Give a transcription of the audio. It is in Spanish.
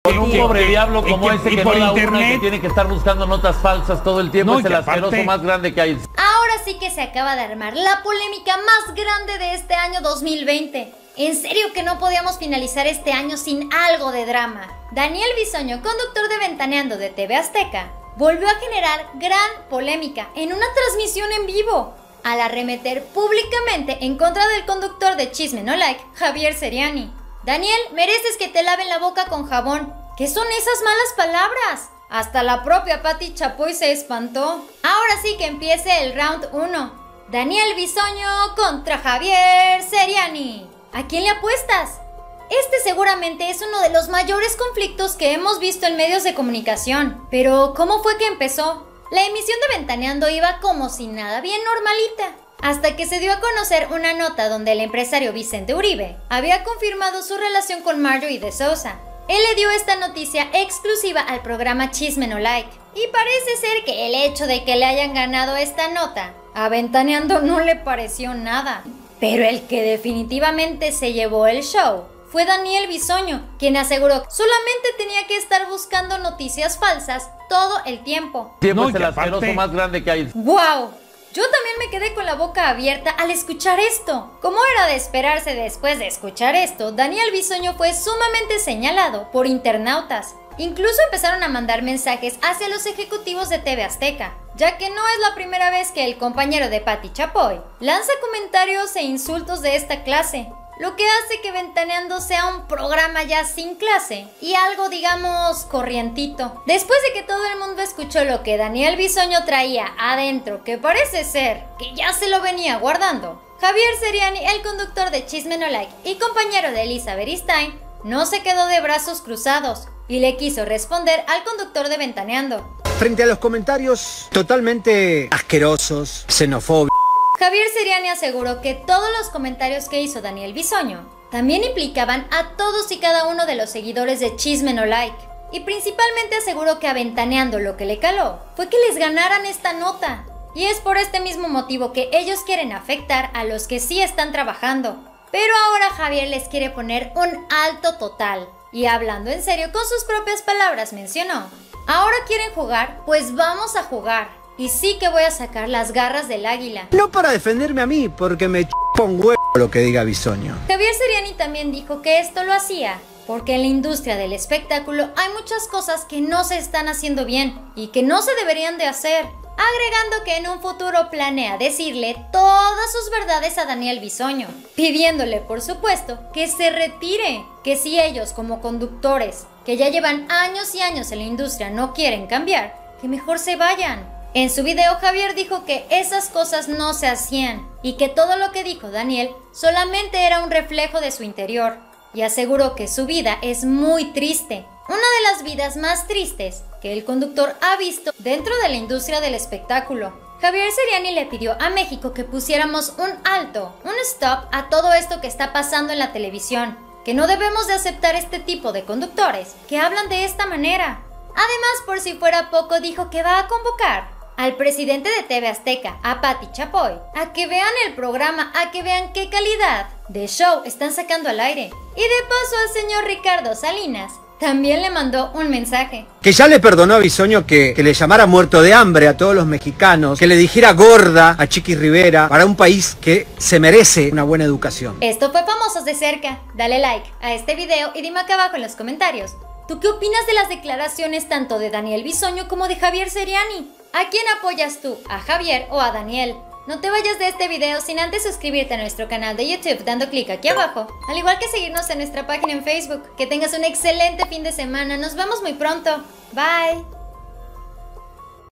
Con un pobre diablo como ese que no da una y que tiene que estar buscando notas falsas todo el tiempo, es el asqueroso más grande que hay. Ahora sí que se acaba de armar la polémica más grande de este año 2020. En serio que no podíamos finalizar este año sin algo de drama. Daniel Bisoño, conductor de Ventaneando de TV Azteca, volvió a generar gran polémica en una transmisión en vivo, al arremeter públicamente en contra del conductor de Chisme No Like, Javier Seriani. Daniel, mereces que te laven la boca con jabón. ¿Qué son esas malas palabras? Hasta la propia Pati Chapoy se espantó. Ahora sí que empiece el round 1. Daniel Bisoño contra Javier Seriani. ¿A quién le apuestas? Este seguramente es uno de los mayores conflictos que hemos visto en medios de comunicación. Pero, ¿cómo fue que empezó? La emisión de Ventaneando iba como si nada, bien normalita. Hasta que se dio a conocer una nota donde el empresario Vicente Uribe había confirmado su relación con Marjorie de Sousa. Él le dio esta noticia exclusiva al programa Chisme No Like. Y parece ser que el hecho de que le hayan ganado esta nota a Ventaneando no le pareció nada. Pero el que definitivamente se llevó el show fue Daniel Bisoño, quien aseguró que solamente tenía que estar buscando noticias falsas todo el tiempo. Siempre es el asqueroso más grande que hay. ¡Wow! Yo también me quedé con la boca abierta al escuchar esto. Como era de esperarse después de escuchar esto, Daniel Bisoño fue sumamente señalado por internautas. Incluso empezaron a mandar mensajes hacia los ejecutivos de TV Azteca, ya que no es la primera vez que el compañero de Pati Chapoy lanza comentarios e insultos de esta clase, lo que hace que Ventaneando sea un programa ya sin clase y algo, digamos, corrientito. Después de que todo el mundo escuchó lo que Daniel Bisoño traía adentro, que parece ser que ya se lo venía guardando, Javier Seriani, el conductor de Chisme No Like y compañero de Elisa Beristain, no se quedó de brazos cruzados y le quiso responder al conductor de Ventaneando. Frente a los comentarios totalmente asquerosos, xenofóbicos, Javier Seriani aseguró que todos los comentarios que hizo Daniel Bisoño también implicaban a todos y cada uno de los seguidores de Chisme No Like. Y principalmente aseguró que a Ventaneando lo que le caló fue que les ganaran esta nota. Y es por este mismo motivo que ellos quieren afectar a los que sí están trabajando. Pero ahora Javier les quiere poner un alto total. Y hablando en serio, con sus propias palabras mencionó: ahora quieren jugar, pues vamos a jugar. Y sí que voy a sacar las garras del águila. no para defenderme a mí, porque me chupa un huevo lo que diga Bisoño. Javier Seriani también dijo que esto lo hacía porque en la industria del espectáculo hay muchas cosas que no se están haciendo bien y que no se deberían de hacer, agregando que en un futuro planea decirle todas sus verdades a Daniel Bisoño, pidiéndole por supuesto que se retire, que si ellos como conductores, que ya llevan años y años en la industria, no quieren cambiar, que mejor se vayan. En su video, Javier dijo que esas cosas no se hacían y que todo lo que dijo Daniel solamente era un reflejo de su interior, y aseguró que su vida es muy triste, una de las vidas más tristes que el conductor ha visto dentro de la industria del espectáculo. Javier Seriani le pidió a México que pusiéramos un alto, un stop a todo esto que está pasando en la televisión, que no debemos de aceptar este tipo de conductores que hablan de esta manera. Además, por si fuera poco, dijo que va a convocar al presidente de TV Azteca, a Pati Chapoy, a que vean el programa, a que vean qué calidad de show están sacando al aire. Y de paso al señor Ricardo Salinas también le mandó un mensaje. Que ya le perdonó a Bisoño que le llamara muerto de hambre a todos los mexicanos, que le dijera gorda a Chiqui Rivera, para un país que se merece una buena educación. Esto fue Famosos de Cerca. Dale like a este video y dime acá abajo en los comentarios, ¿tú qué opinas de las declaraciones tanto de Daniel Bisoño como de Javier Seriani? ¿A quién apoyas tú? ¿A Javier o a Daniel? No te vayas de este video sin antes suscribirte a nuestro canal de YouTube dando clic aquí abajo, al igual que seguirnos en nuestra página en Facebook. Que tengas un excelente fin de semana, nos vemos muy pronto. Bye.